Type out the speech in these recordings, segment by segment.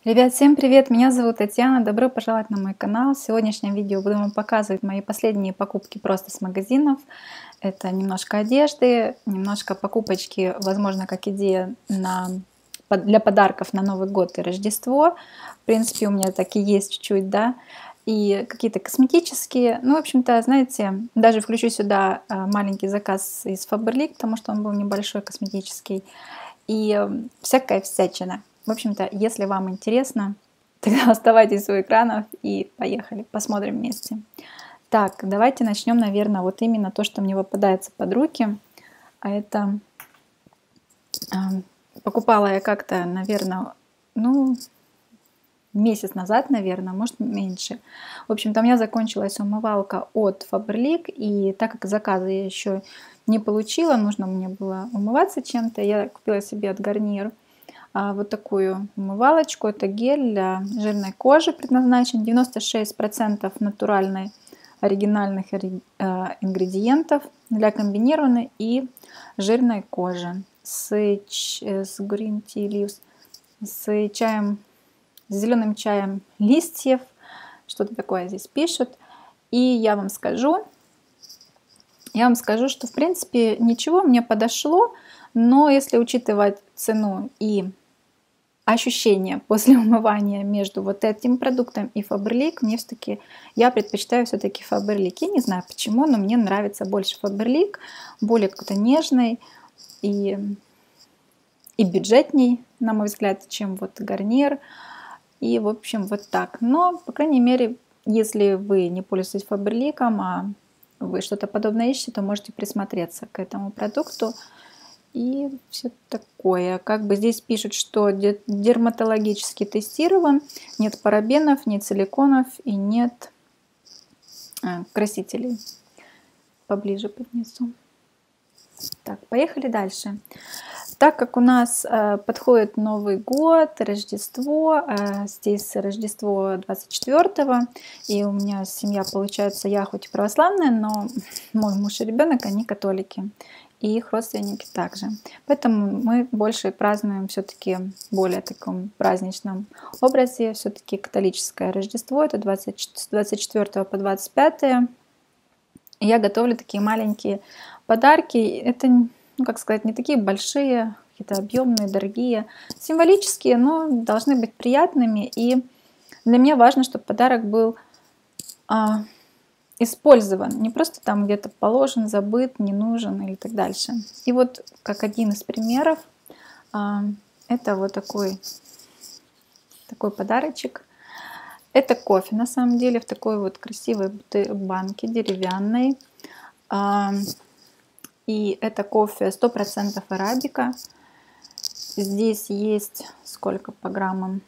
Ребят, всем привет! Меня зовут Татьяна. Добро пожаловать на мой канал. В сегодняшнем видео буду вам показывать мои последние покупки просто с магазинов. Это немножко одежды, немножко покупочки, возможно, как идея для подарков на Новый год и Рождество. В принципе, у меня так и есть чуть-чуть, да. И какие-то косметические. Ну, в общем-то, знаете, даже включу сюда маленький заказ из Faberlic, потому что он был небольшой, косметический. И всякая всячина. В общем-то, если вам интересно, тогда оставайтесь у экранов и поехали, посмотрим вместе. Так, давайте начнем, наверное, вот именно то, что мне попадается под руки. А это покупала я как-то, наверное, ну, месяц назад, наверное, может меньше. В общем-то, у меня закончилась умывалка от Faberlic, и так как заказа я еще не получила, нужно мне было умываться чем-то, я купила себе от Garnier вот такую умывалочку. Это гель для жирной кожи предназначен. 96% натуральной оригинальных ингредиентов для комбинированной и жирной кожи. С green tea leaves, с чаем, с зеленым чаем листьев. Что-то такое здесь пишут. И я вам скажу, что в принципе ничего мне подошло, но если учитывать цену и ощущения после умывания между вот этим продуктом и Faberlic, я предпочитаю все-таки Faberlic. Я не знаю почему, но мне нравится больше Faberlic, более какой-то нежный и бюджетней, на мой взгляд, чем вот Garnier. И в общем вот так. Но, по крайней мере, если вы не пользуетесь Faberlic, а вы что-то подобное ищете, то можете присмотреться к этому продукту. И все такое. Как бы здесь пишут, что дерматологически тестирован, нет парабенов, нет силиконов и нет красителей. Поближе поднесу. Так, поехали дальше. Так как у нас подходит Новый год, Рождество, здесь Рождество 24-го, и у меня семья, получается, я хоть и православная, но мой муж и ребенок, они католики. И их родственники также. Поэтому мы больше празднуем все-таки более таком праздничном образе. Все-таки католическое Рождество, это с 24 по 25. Я готовлю такие маленькие подарки. Это, ну, как сказать, не такие большие, какие-то объемные, дорогие, символические, но должны быть приятными. И для меня важно, чтобы подарок был использован, не просто там где-то положен, забыт, не нужен или так дальше. И вот как один из примеров, это вот такой подарочек. Это кофе на самом деле в такой вот красивой банке деревянной. И это кофе 100% арабика. Здесь есть сколько по граммам?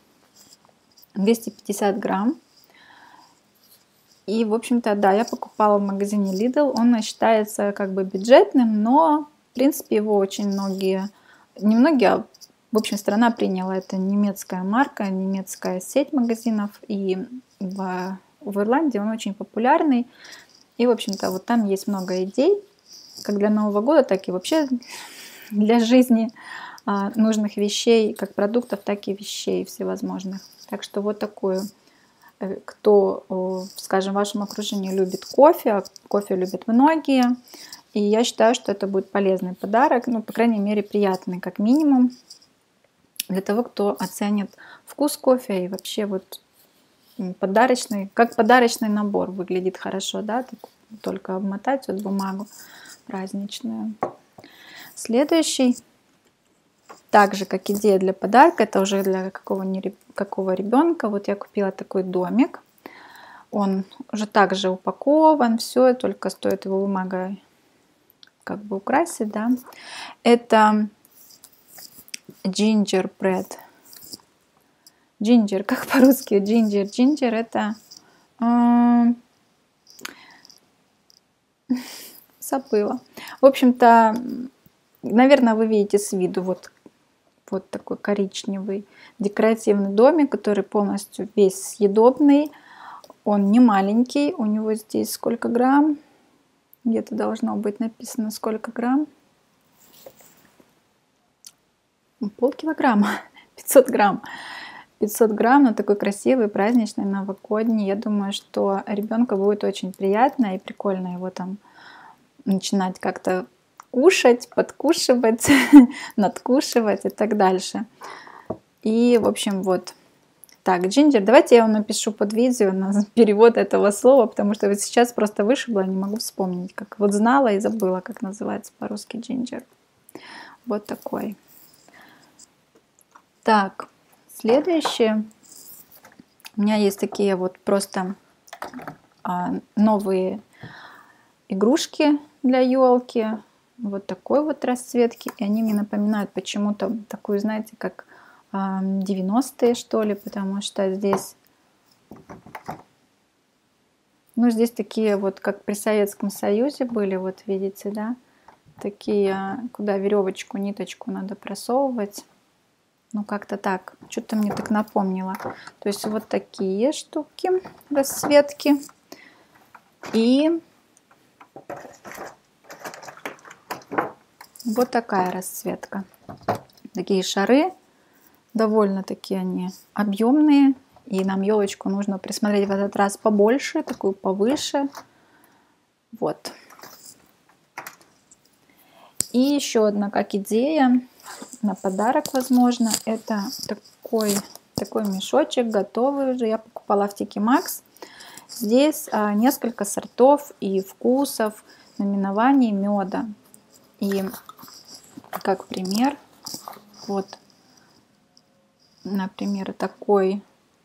250 грамм. И, в общем-то, да, я покупала в магазине Lidl. Он считается как бы бюджетным, но, в принципе, его очень немногие, в общем, страна приняла. Это немецкая марка, немецкая сеть магазинов. И в Ирландии он очень популярный. И, в общем-то, вот там есть много идей, как для Нового года, так и вообще для жизни нужных вещей, как продуктов, так и вещей всевозможных. Так что вот такую. Кто, скажем, в вашем окружении любит кофе, а кофе любят многие, и я считаю, что это будет полезный подарок, ну, по крайней мере, приятный, как минимум, для того, кто оценит вкус кофе и вообще вот как подарочный набор выглядит хорошо, да, только обмотать вот бумагу праздничную. Следующий. Также как идея для подарка, это уже для какого ребенка. Вот я купила такой домик. Он уже также упакован, все, только стоит его бумагой как бы украсить, да. Это gingerbread. Ginger, как по-русски ginger? Ginger это забыла. В общем-то, наверное, вы видите с виду вот такой коричневый декоративный домик, который полностью весь съедобный. Он не маленький, у него здесь сколько грамм? Где-то должно быть написано сколько грамм. Полкилограмма, 500 грамм. 500 грамм, но такой красивый, праздничный, новогодний. Я думаю, что ребенку будет очень приятно и прикольно его там начинать как-то кушать, подкушивать, надкушивать и так дальше. И, в общем, вот так, джинджер. Давайте я вам напишу под видео на перевод этого слова, потому что вот сейчас просто вышибла, не могу вспомнить, как вот знала и забыла, как называется по-русски джинджер. Вот такой. Так, следующее. У меня есть такие вот просто новые игрушки для елки. Вот такой вот расцветки. И они мне напоминают почему-то такую, знаете, как 90-е, что ли, потому что здесь, ну, здесь такие вот, как при Советском Союзе были, вот видите, да, такие, куда веревочку, ниточку надо просовывать. Ну, как-то так, что-то мне так напомнило. То есть вот такие штуки, расцветки. И вот такая расцветка. Такие шары. Довольно-таки они объемные. И нам елочку нужно присмотреть в этот раз побольше, такую повыше. Вот. И еще одна как идея на подарок, возможно, это такой мешочек готовый уже. Я покупала в Тики Макс. Здесь несколько сортов и вкусов, наименований меда. И как пример, вот, например, такой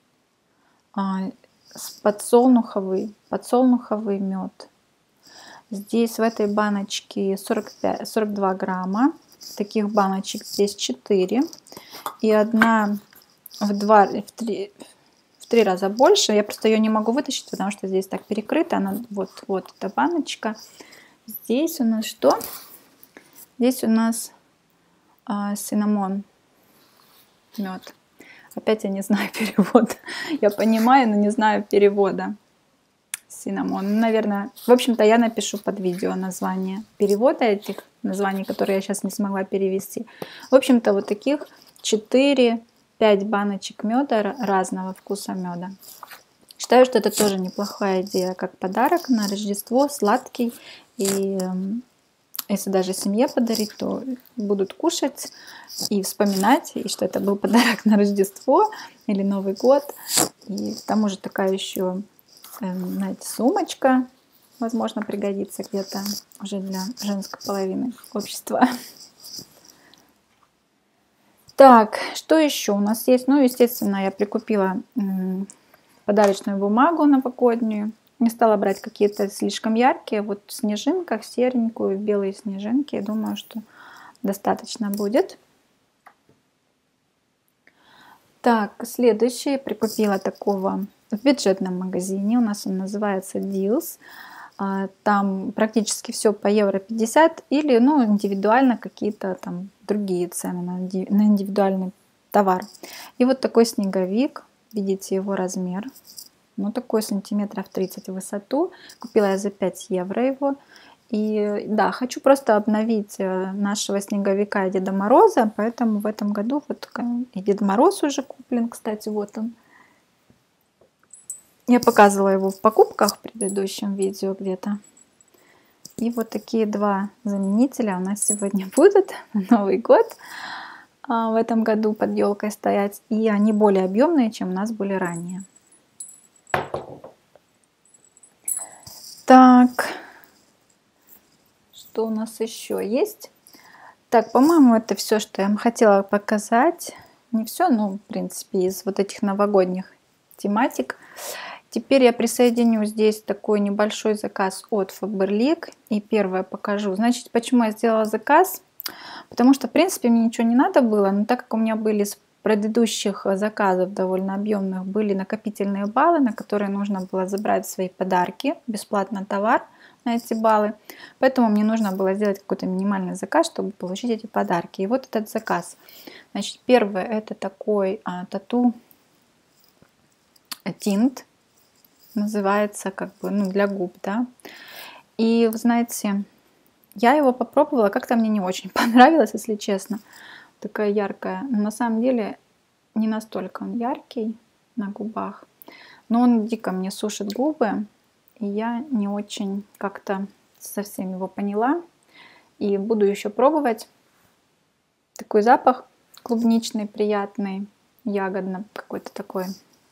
подсолнуховый мед. Здесь в этой баночке 42 грамма. Таких баночек здесь 4. И одна в 3 раза больше. Я просто ее не могу вытащить, потому что здесь так перекрыто. Она вот эта баночка. Здесь у нас что? Здесь у нас синнамон мед. Опять я не знаю перевода. Я понимаю, но не знаю перевода. Синнамон. Наверное, в общем-то, я напишу под видео название перевода этих названий, которые я сейчас не смогла перевести. В общем-то, вот таких 4-5 баночек меда, разного вкуса меда. Считаю, что это тоже неплохая идея, как подарок на Рождество, сладкий. И если даже семье подарить, то будут кушать и вспоминать, и что это был подарок на Рождество или Новый год. И к тому же такая еще, знаете, сумочка, возможно, пригодится где-то уже для женской половины общества. Так, что еще у нас есть? Ну, естественно, я прикупила подарочную бумагу новогоднюю. Не стала брать какие-то слишком яркие. Вот в снежинках, серенькую, белые снежинки. Я думаю, что достаточно будет. Так, следующее. Прикупила такого в бюджетном магазине. У нас он называется Deals. Там практически все по €50 или, ну, индивидуально какие-то там другие цены на индивидуальный товар. И вот такой снеговик. Видите его размер. Ну, такой сантиметров 30 в высоту. Купила я за 5 евро его. И да, хочу просто обновить нашего снеговика и Деда Мороза. Поэтому в этом году вот и Дед Мороз уже куплен, кстати, вот он. Я показывала его в покупках в предыдущем видео где-то. И вот такие два заменителя у нас сегодня будут на Новый год в этом году под елкой стоять. И они более объемные, чем у нас были ранее. Так, что у нас еще есть? Так, по-моему, это все, что я вам хотела показать. Не все, но, в принципе, из вот этих новогодних тематик. Теперь я присоединю здесь такой небольшой заказ от Faberlic. И первое покажу. Значит, почему я сделала заказ? Потому что, в принципе, мне ничего не надо было. Но так как у меня были с предыдущих заказов довольно объемных были накопительные баллы, на которые нужно было забрать свои подарки, бесплатно товар на эти баллы. Поэтому мне нужно было сделать какой-то минимальный заказ, чтобы получить эти подарки. И вот этот заказ. Значит, первое это такой тату тинт. Называется как бы, ну, для губ, да. И вы знаете, я его попробовала, как-то мне не очень понравилось, если честно. Такая яркая. Но на самом деле не настолько он яркий на губах, но он дико мне сушит губы, и я не очень как-то совсем его поняла. И буду еще пробовать. Такой запах клубничный, приятный, ягодно какой-то такой.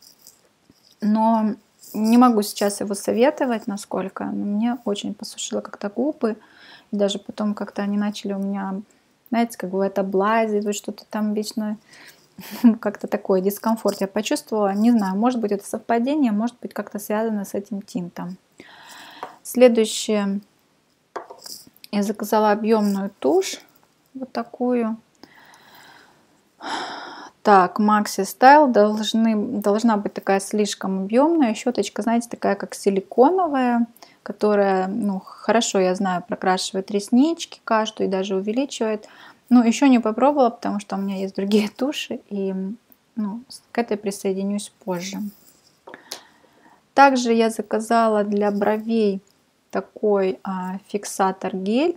Но не могу сейчас его советовать, насколько. Мне очень посушило как-то губы. И даже потом как-то они начали у меня, знаете, как бывает, облазить, что-то там вечно, как-то такой дискомфорт я почувствовала. Не знаю, может быть это совпадение, может быть как-то связано с этим тинтом. Следующее. Я заказала объемную тушь. Вот такую. Так, Maxi Style должна быть такая слишком объемная. Щеточка, знаете, такая как силиконовая, которая, ну, хорошо, я знаю, прокрашивает реснички каждую и даже увеличивает. Но еще не попробовала, потому что у меня есть другие туши, и ну, к этой присоединюсь позже. Также я заказала для бровей такой фиксатор гель,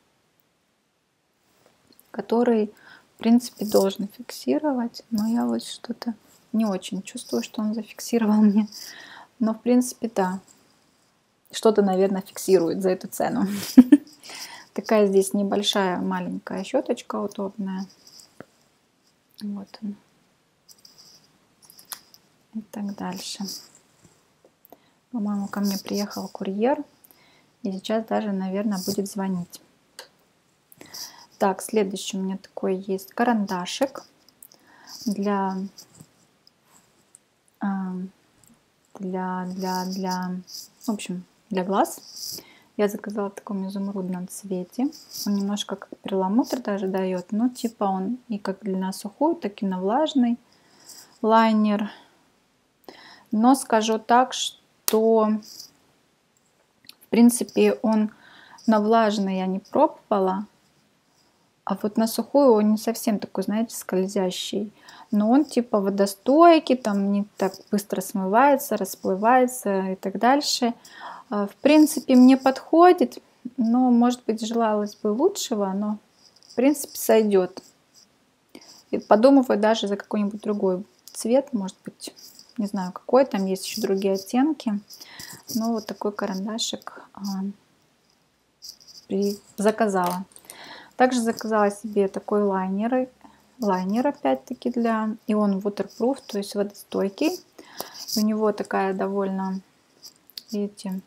который, в принципе, должен фиксировать, но я вот что-то не очень чувствую, что он зафиксировал мне. Но, в принципе, да, что-то, наверное, фиксирует за эту цену. Такая здесь небольшая маленькая щеточка удобная. Вот он. И так дальше. По-моему, ко мне приехал курьер. И сейчас даже, наверное, будет звонить. Так, следующий у меня такой есть карандашик для в общем, для глаз. Я заказала в таком изумрудном цвете. Он немножко как перламутр даже дает, но типа он и как на сухую, так и на влажный лайнер. Но скажу так, что в принципе он на влажный я не пробовала. А вот на сухую он не совсем такой, знаете, скользящий. Но он типа водостойкий, там не так быстро смывается, расплывается и так дальше. В принципе, мне подходит, но, может быть, желалось бы лучшего, но, в принципе, сойдет. И подумываю даже за какой-нибудь другой цвет, может быть, не знаю какой, там есть еще другие оттенки. Но вот такой карандашик заказала. Также заказала себе такой лайнер опять-таки и он waterproof, то есть водостойкий. И у него такая довольно, видите,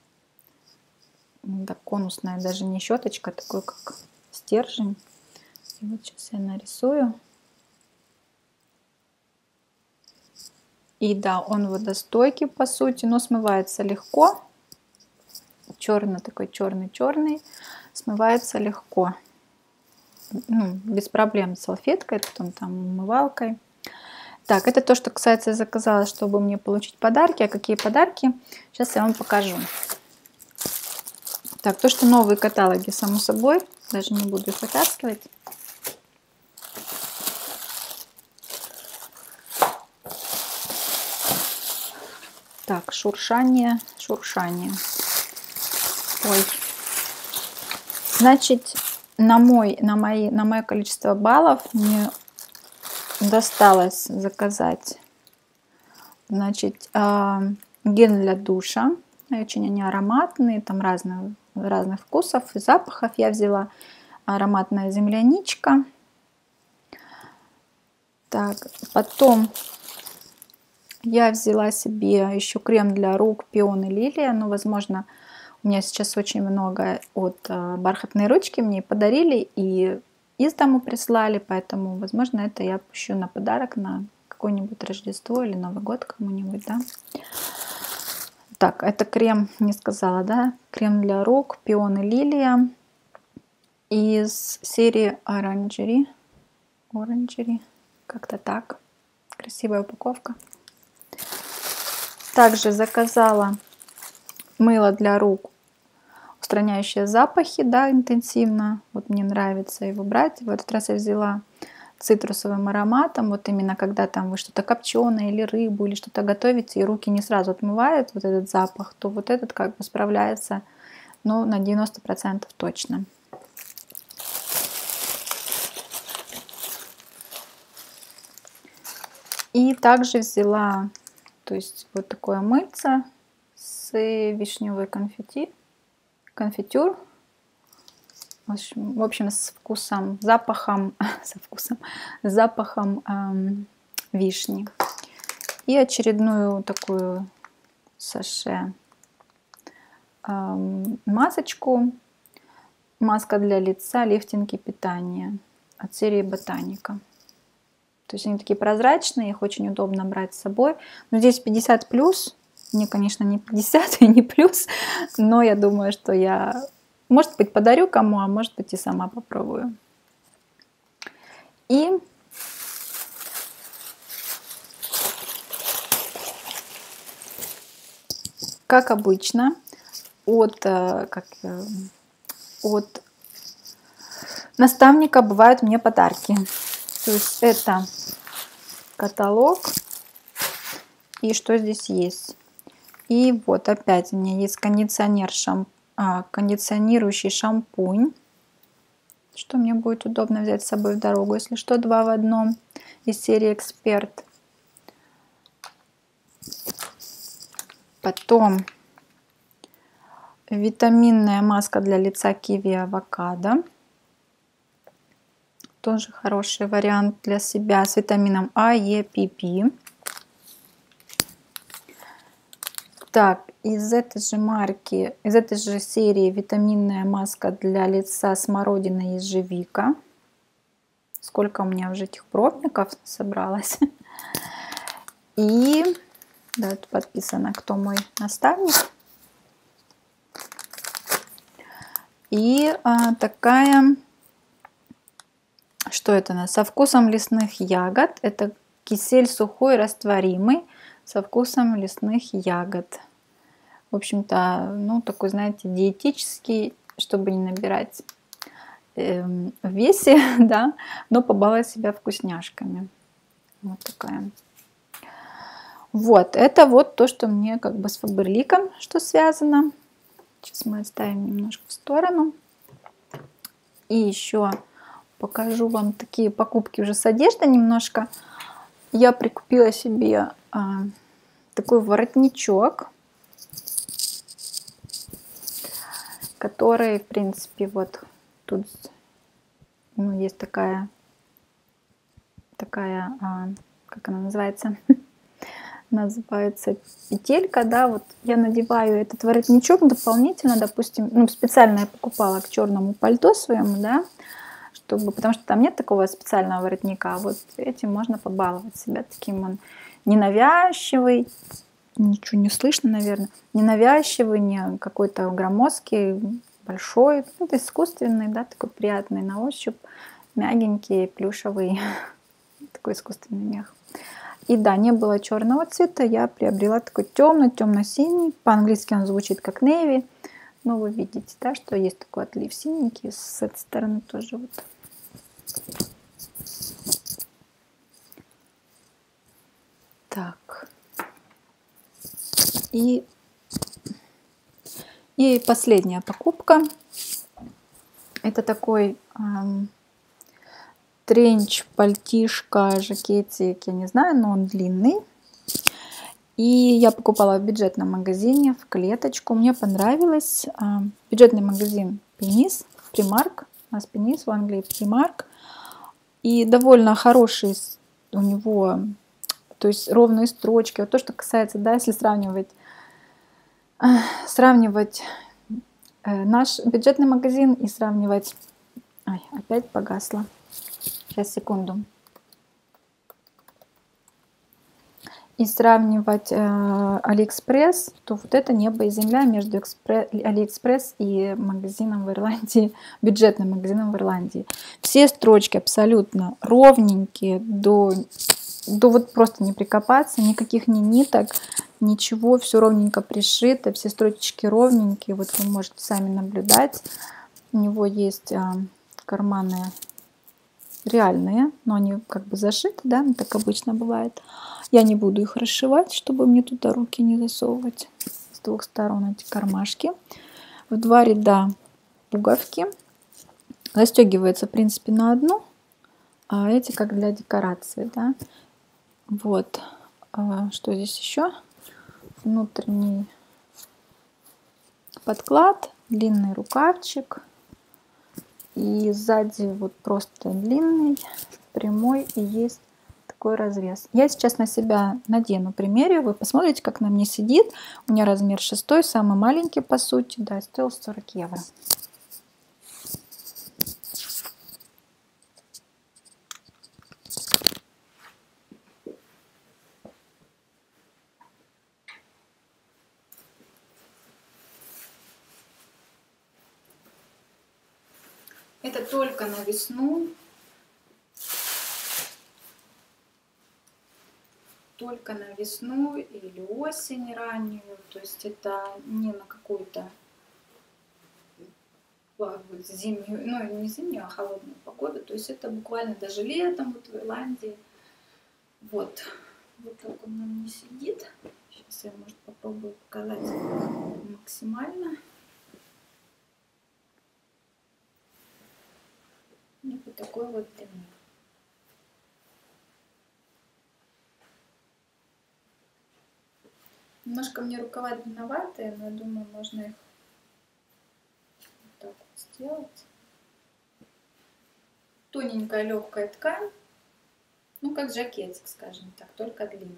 да, конусная, даже не щеточка, такой как стержень. И вот сейчас я нарисую. И да, он водостойкий по сути, но смывается легко. Черный такой, черный, смывается легко. Ну, без проблем с салфеткой, потом там умывалкой. Так, это то, что касается, я заказала, чтобы мне получить подарки. А какие подарки? Сейчас я вам покажу. Так, то, что новые каталоги, само собой, даже не буду их вытаскивать. Так, шуршание. Ой. Значит, на мое количество баллов мне досталось заказать, значит, гель для душа. Очень они ароматные, там разных вкусов и запахов. Я взяла ароматная земляничка. Так, потом я взяла себе еще крем для рук Пион и Лилия. Ну, возможно, у меня сейчас очень много от бархатной ручки. Мне подарили и из дому прислали. Поэтому, возможно, это я пущу на подарок на какое-нибудь Рождество или Новый год кому-нибудь, да. Так, это крем, не сказала, да? Крем для рук Пион и Лилия из серии Orangery. Как-то так. Красивая упаковка. Также заказала мыло для рук, устраняющее запахи, да, интенсивно. Вот мне нравится его брать. В этот раз я взяла цитрусовым ароматом. Вот именно когда там вы что-то копченое или рыбу, или что-то готовите, и руки не сразу отмывают вот этот запах, то вот этот как бы справляется, ну, на 90% точно. И также взяла, то есть вот такое мыльце с вишневой конфитюр. В общем, с вкусом, запахом, запахом вишни. И очередную такую саше масочку. Маска для лица, лифтинг и питание от серии Ботаника. То есть они такие прозрачные, их очень удобно брать с собой. Но здесь 50+. Мне, конечно, не 50 и не плюс, но я думаю, что я, может быть, подарю кому, а может быть, и сама попробую. И как обычно, от наставника бывают мне подарки. То есть это каталог. И что здесь есть? И вот опять у меня есть кондиционирующий шампунь. Что мне будет удобно взять с собой в дорогу, если что, 2 в 1 из серии Эксперт. Потом витаминная маска для лица киви авокадо. Тоже хороший вариант для себя с витамином А, Е, ПП. Так, из этой же марки, из этой же серии витаминная маска для лица смородина и ежевика. Сколько у меня уже этих пробников собралось. И да, тут подписано, кто мой наставник. И такая, что это у нас? Со вкусом лесных ягод. Это кисель сухой растворимый со вкусом лесных ягод. В общем-то, ну, такой, знаете, диетический, чтобы не набирать в весе, да, но побаловать себя вкусняшками. Вот такая. Вот, это вот то, что мне как бы с Фаберликом, что связано. Сейчас мы оставим немножко в сторону. И еще покажу вам такие покупки уже с одеждой немножко. Я прикупила себе такой воротничок, который, в принципе, вот тут, ну, есть такая, как она называется? Называется петелька, да, вот я надеваю этот воротничок дополнительно, допустим, ну, специально я покупала к черному пальто своему, да, чтобы, потому что там нет такого специального воротника, вот этим можно побаловать себя, таким он ненавязчивый, ничего не слышно, наверное, ненавязчивый, не какой-то громоздкий, большой, это искусственный, да, такой приятный на ощупь, мягенький, плюшевый, такой искусственный мех. И да, не было черного цвета, я приобрела такой темно-темно-синий. По-английски он звучит как navy. Но вы видите, да, что есть такой отлив синенький. С этой стороны тоже вот. Так. И последняя покупка. Это такой тренч, пальтишко, жакетик, я не знаю, но он длинный. И я покупала в бюджетном магазине в клеточку. Мне понравилось. Бюджетный магазин Pennies, Primark. У нас Pennies в Англии Primark. И довольно хороший у него, то есть ровные строчки. Вот то, что касается, да, если сравнивать наш бюджетный магазин и сравнивать... Ай, опять погасло. Сейчас, секунду. И сравнивать Алиэкспресс, то вот это небо и земля между Алиэкспресс и магазином в Ирландии, бюджетным магазином в Ирландии. Все строчки абсолютно ровненькие, до вот просто не прикопаться, никаких ни ниток, ничего, все ровненько пришито, все строчечки ровненькие, вот вы можете сами наблюдать. У него есть карманы реальные, но они как бы зашиты, да, так обычно бывает. Я не буду их расшивать, чтобы мне туда руки не засовывать. С двух сторон эти кармашки. В 2 ряда пуговки. Застегивается, в принципе, на одну, а эти как для декорации, да. Вот. Что здесь еще? Внутренний подклад, длинный рукавчик. И сзади вот просто длинный, прямой, и есть такой разрез. Я сейчас на себя надену, примерю. Вы посмотрите, как на мне сидит. У меня размер 6, самый маленький по сути. Да, стоил 40 евро. Это только на весну. Только на весну или осень раннюю. То есть это не на какую-то зимнюю, ну не зимнюю, а холодную погоду. То есть это буквально даже летом вот в Ирландии. Вот. Вот так он на мне сидит. Сейчас я, может, попробую показать максимально. И вот такой вот длины. Немножко мне рукава длинноватые, но я думаю, можно их вот так вот сделать. Тоненькая легкая ткань, ну как жакетик, скажем так, только длинный.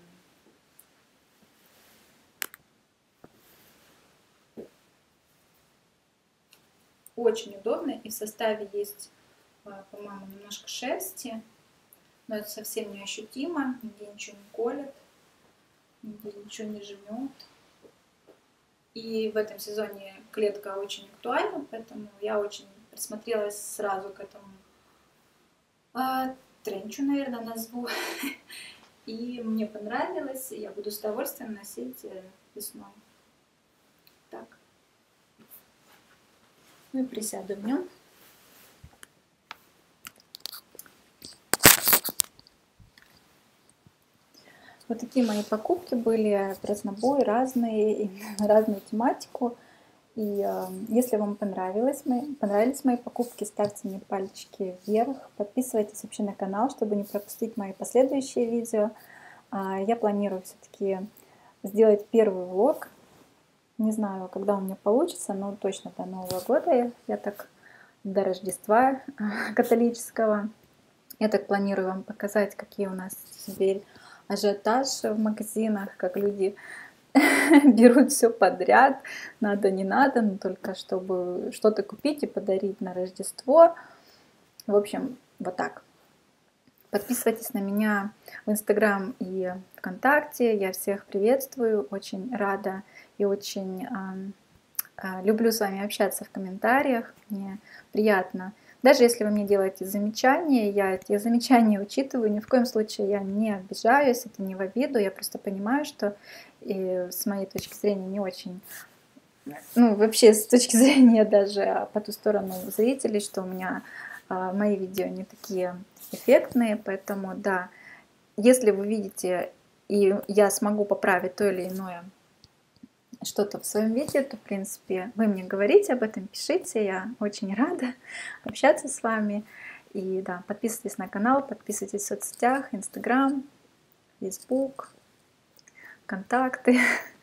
Очень удобно, и в составе есть, по-моему, немножко шерсти, но это совсем не ощутимо, нигде ничего не колет, нигде ничего не жмет. И в этом сезоне клетка очень актуальна, поэтому я очень присмотрелась сразу к этому тренчу, наверное, назову. И мне понравилось, и я буду с удовольствием носить весной. Так. Ну и присяду в нем. Вот такие мои покупки были, в разнобой, разные, разную тематику. И если вам понравились мои покупки, ставьте мне пальчики вверх, подписывайтесь вообще на канал, чтобы не пропустить мои последующие видео. Я планирую все-таки сделать первый влог. Не знаю, когда у меня получится, но точно до Нового года, я так до Рождества католического. Я так планирую вам показать, какие у нас теперь ажиотаж в магазинах, как люди берут все подряд, надо, не надо, но только чтобы что-то купить и подарить на Рождество. В общем, вот так. Подписывайтесь на меня в Инстаграм и ВКонтакте. Я всех приветствую, очень рада и очень люблю с вами общаться в комментариях. Мне приятно. Даже если вы мне делаете замечания, я эти замечания учитываю. Ни в коем случае я не обижаюсь, это не в обиду. Я просто понимаю, что и с моей точки зрения не очень, ну вообще с точки зрения даже по ту сторону зрителей, что у меня мои видео не такие эффектные. Поэтому да, если вы видите и я смогу поправить то или иное что-то в своем видео, то, в принципе, вы мне говорите об этом, пишите, я очень рада общаться с вами. И да, подписывайтесь на канал, подписывайтесь в соцсетях, Инстаграм, Фейсбук, контакты.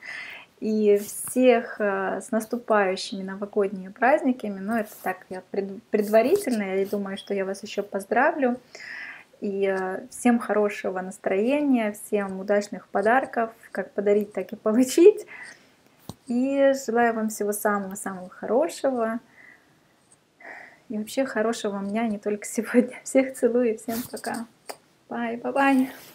И всех с наступающими новогодними праздниками. Ну, это так, я предварительно, я думаю, что я вас еще поздравлю. И всем хорошего настроения, всем удачных подарков, как подарить, так и получить. И желаю вам всего самого-самого хорошего. И вообще хорошего дня не только сегодня. Всех целую и всем пока. Bye, bye, bye.